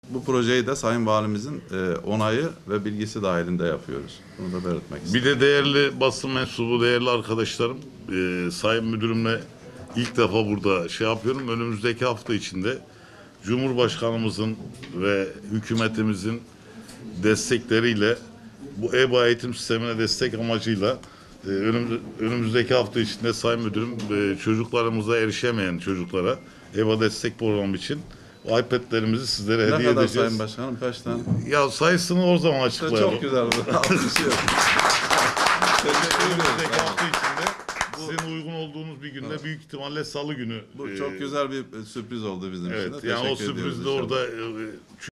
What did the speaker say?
Bu projeyi de Sayın Valimizin onayı ve bilgisi dahilinde yapıyoruz. Bunu da belirtmek istedim. Bir de değerli basın mensubu, değerli arkadaşlarım, Sayın Müdürümle ilk defa burada yapıyorum. Önümüzdeki hafta içinde Cumhurbaşkanımızın ve hükümetimizin destekleriyle bu EBA eğitim sistemine destek amacıyla önümüzdeki hafta içinde Sayın Müdürüm çocuklarımıza erişemeyen çocuklara EBA destek programı için iPad'lerimizi sizlere Ne hediye kadar edeceğiz. Sayın Başkanım? Kaç tane? Ya sayısını o zaman açıklayalım. Çok güzel. Alkışlıyorum. Teşekkür Önümüzdeki ederim. hafta içinde sizin uygun olduğunuz bir günde, büyük ihtimalle Salı günü. Bu çok güzel bir sürpriz oldu bizim için de. Evet, yani o Teşekkür ediyoruz sürpriz de inşallah. orada